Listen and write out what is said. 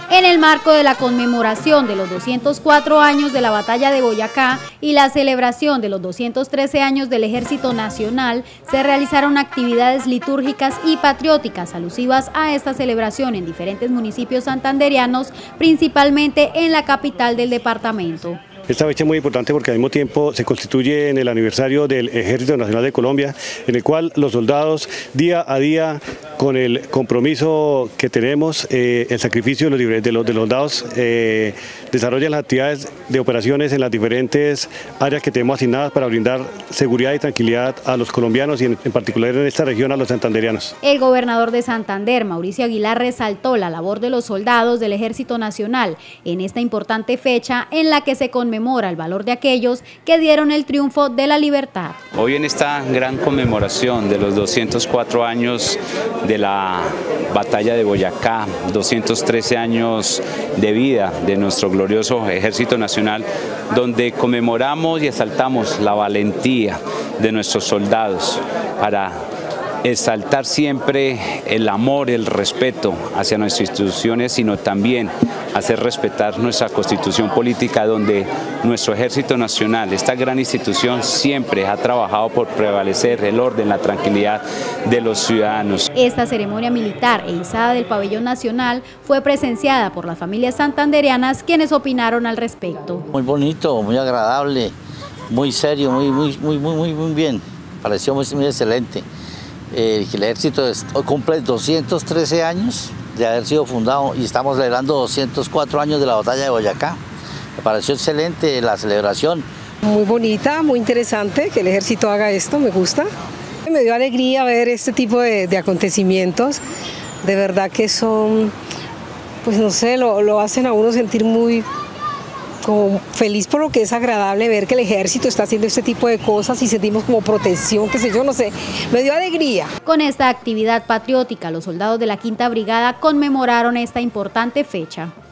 en el marco de la conmemoración de los 204 años de la Batalla de Boyacá y la celebración de los 213 años del Ejército Nacional, se realizaron actividades litúrgicas y patrióticas alusivas a esta celebración en diferentes municipios santanderianos, principalmente en la capital del departamento. Esta fecha es muy importante porque al mismo tiempo se constituye en el aniversario del Ejército Nacional de Colombia, en el cual los soldados día a día, con el compromiso que tenemos, el sacrificio de los soldados, desarrollan las actividades de operaciones en las diferentes áreas que tenemos asignadas para brindar seguridad y tranquilidad a los colombianos y en particular en esta región a los santanderianos. El gobernador de Santander, Mauricio Aguilar, resaltó la labor de los soldados del Ejército Nacional en esta importante fecha en la que se conmemora el valor de aquellos que dieron el triunfo de la libertad. Hoy en esta gran conmemoración de los 204 años de la Batalla de Boyacá, 213 años de vida de nuestro glorioso Ejército Nacional, donde conmemoramos y exaltamos la valentía de nuestros soldados para exaltar siempre el amor, el respeto hacia nuestras instituciones, sino también hacer respetar nuestra constitución política, donde nuestro Ejército Nacional, esta gran institución, siempre ha trabajado por prevalecer el orden, la tranquilidad de los ciudadanos. Esta ceremonia militar e izada del pabellón nacional fue presenciada por las familias santanderianas, quienes opinaron al respecto. Muy bonito, muy agradable, muy serio, muy bien, pareció muy excelente. El ejército cumple 213 años de haber sido fundado y estamos celebrando 204 años de la Batalla de Boyacá. Me pareció excelente la celebración. Muy bonita, muy interesante que el ejército haga esto, me gusta. Me dio alegría ver este tipo de acontecimientos, de verdad que son, pues no sé, lo hacen a uno sentir muy como feliz, por lo que es agradable ver que el ejército está haciendo este tipo de cosas y sentimos como protección, qué sé yo, no sé, me dio alegría. Con esta actividad patriótica, los soldados de la Quinta Brigada conmemoraron esta importante fecha.